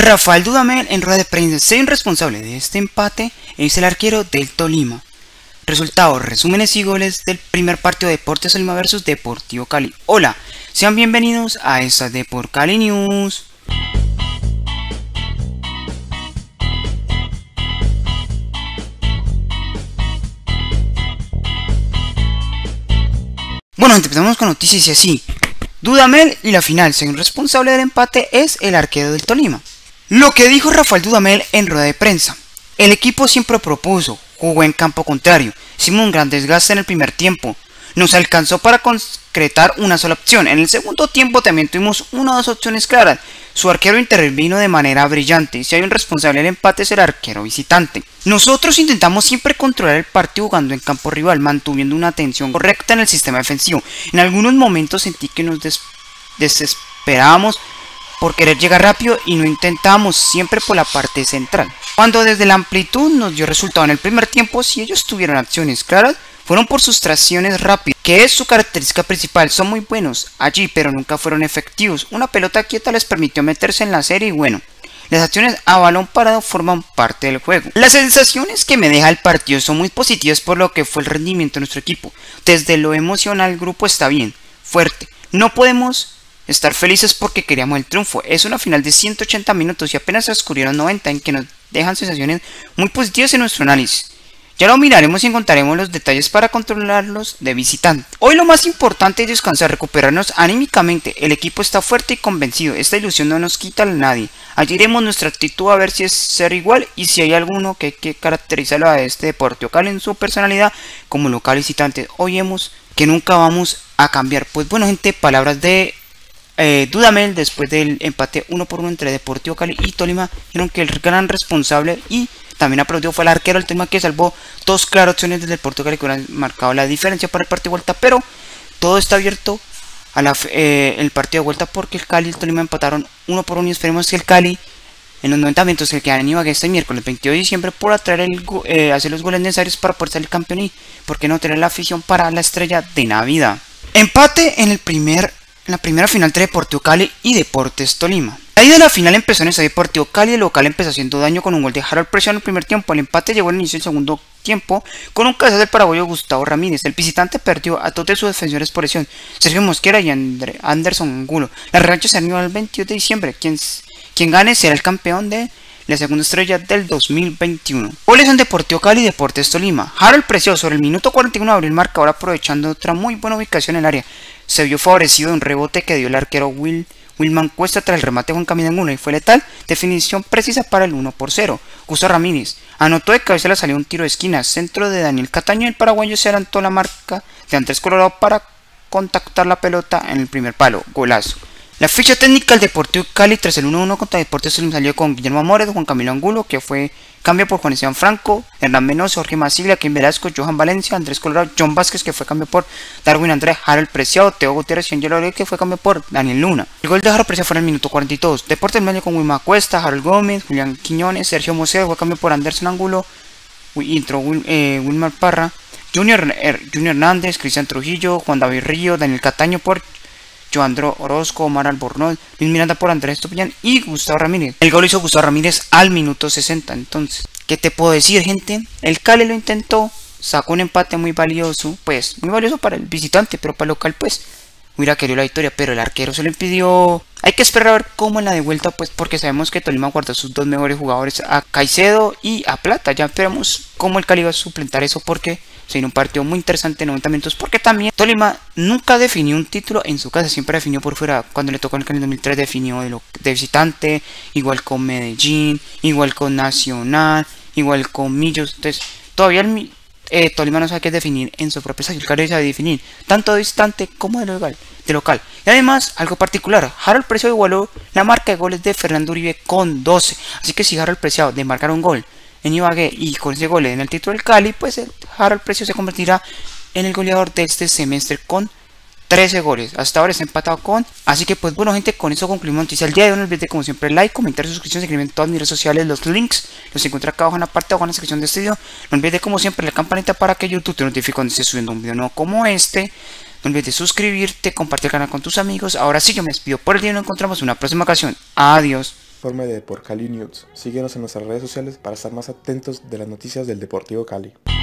Rafael Dudamel en rueda de prensa se dio responsable de este empate, es el arquero del Tolima. Resultados, resúmenes y goles del primer partido de Deportes Tolima vs Deportivo Cali. Hola, sean bienvenidos a esta Deport Cali News. Bueno, empezamos con noticias y así. Dudamel y la final, según responsable del empate, es el arquero del Tolima. Lo que dijo Rafael Dudamel en rueda de prensa: el equipo siempre propuso, jugó en campo contrario, hicimos un gran desgaste en el primer tiempo, nos alcanzó para concretar una sola opción. En el segundo tiempo también tuvimos una o dos opciones claras. Su arquero intervino de manera brillante, y si hay un responsable del empate es el arquero visitante. Nosotros intentamos siempre controlar el partido jugando en campo rival, mantuviendo una atención correcta en el sistema defensivo. En algunos momentos sentí que nos desesperábamos por querer llegar rápido y no intentábamos siempre por la parte central. Cuando desde la amplitud nos dio resultado en el primer tiempo, si ellos tuvieron acciones claras, fueron por sus tracciones rápidas, que es su característica principal. Son muy buenos allí, pero nunca fueron efectivos. Una pelota quieta les permitió meterse en la serie y bueno, las acciones a balón parado forman parte del juego. Las sensaciones que me deja el partido son muy positivas por lo que fue el rendimiento de nuestro equipo. Desde lo emocional el grupo está bien, fuerte. No podemos estar felices porque queríamos el triunfo. Es una final de 180 minutos y apenas transcurrieron 90 en que nos dejan sensaciones muy positivas en nuestro análisis. Ya lo miraremos y encontraremos los detalles para controlarlos de visitante. Hoy lo más importante es descansar, recuperarnos anímicamente. El equipo está fuerte y convencido. Esta ilusión no nos quita a nadie. Allí iremos nuestra actitud a ver si es ser igual y si hay alguno que caracterizarlo a este Deportivo Cali en su personalidad como local visitante. Oímos que nunca vamos a cambiar. Pues bueno, gente, palabras de Dudamel después del empate 1-1 entre Deportivo Cali y Tolima. Dijeron que el gran responsable y también aplaudió fue el arquero del Tolima, que salvó dos claras opciones del Deportivo Cali que hubieran marcado la diferencia para el partido de vuelta, pero todo está abierto a el partido de vuelta porque el Cali y el Tolima empataron 1-1 y esperemos que el Cali en los 90 minutos que quedan en Ibagué este miércoles 22 de diciembre pueda traer hacer los goles necesarios para poder salir campeón y por qué no tener la afición para la estrella de Navidad. Empate en la primera final entre Deportivo Cali y Deportes Tolima. La ida de la final empezó en el estadio Deportivo Cali. El local empezó haciendo daño con un gol de Harold Preciado en el primer tiempo. El empate llegó al inicio del segundo tiempo con un cabezazo del paraguayo Gustavo Ramírez. El visitante perdió a todos de sus defensores por lesión, Sergio Mosquera y Anderson Angulo. La revancha se animó el 22 de diciembre. Quien gane será el campeón de la segunda estrella del 2021. Goles en Deportivo Cali y Deportes Tolima. Harold Preciado sobre el minuto 41 abrió el marcador aprovechando otra muy buena ubicación en el área. Se vio favorecido de un rebote que dio el arquero Wilman Cuesta tras el remate de Juan Camilo Angulo y fue letal. Definición precisa para el 1-0. Gustavo Ramírez anotó de cabeza, le salió un tiro de esquina, centro de Daniel Cataño y el paraguayo se adelantó la marca de Andrés Colorado para contactar la pelota en el primer palo. Golazo. La ficha técnica del Deportivo Cali tras el 1-1 contra Deportes Tolima salió con Guillermo Amores, Juan Camilo Angulo, que fue cambio por Juan Esteban Franco, Hernán Menoso, Jorge Masiglia, Kim Velasco, Johan Valencia, Andrés Colorado, John Vázquez, que fue cambio por Darwin Andrés, Harold Preciado, Teo Gutiérrez y Angelo Aurelio, que fue cambio por Daniel Luna. El gol de Harold Preciado fue en el minuto 42. Deportes medio con Wilma Cuesta, Harold Gómez, Julián Quiñones, Sergio Mosé, fue cambio por Anderson Angulo, entró Wilmar Parra, Junior Hernández, Cristian Trujillo, Juan David Río, Daniel Cataño por Joandro Orozco, Omar Albornoz, Luis Miranda por Andrés Estupiñán y Gustavo Ramírez. El gol hizo Gustavo Ramírez al minuto 60. Entonces, ¿qué te puedo decir, gente? El Cali lo intentó, sacó un empate muy valioso, pues muy valioso para el visitante, pero para el local pues hubiera querido la victoria, pero el arquero se lo impidió. Hay que esperar a ver cómo en la de vuelta, pues porque sabemos que Tolima guardó sus dos mejores jugadores, a Caicedo y a Plata. Ya esperamos cómo el Cali va a suplentar eso porque se viene un partido muy interesante en 90 minutos, porque también Tolima nunca definió un título en su casa, siempre definió por fuera. Cuando le tocó en el Cali en 2003 definió de visitante, igual con Medellín, igual con Nacional, igual con Millos. Entonces todavía Tolima no sabe qué definir en su propia estadio. El Cali sabe definir tanto de visitante como de local. Y además, algo particular, Harold Preciado igualó la marca de goles de Fernando Uribe con 12. Así que si Harold Preciado de marcar un gol en Ibagué y con ese gol en el título del Cali, pues Harold Preciado se convertirá en el goleador de este semestre con 13 goles. Hasta ahora está empatado con. Así que pues bueno, gente, con eso concluimos la noticia del día de hoy. No olviden como siempre like, comentar, suscripción, seguirme en todas mis redes sociales. Los links los encuentro acá abajo en la parte de abajo en la descripción de este video. No olviden como siempre la campanita para que YouTube te notifique cuando esté subiendo un video nuevo como este. No olvides suscribirte, compartir el canal con tus amigos. Ahora sí, yo me despido por el día y nos encontramos en una próxima ocasión. Adiós. informe de Depor Cali News. Síguenos en nuestras redes sociales para estar más atentos de las noticias del Deportivo Cali.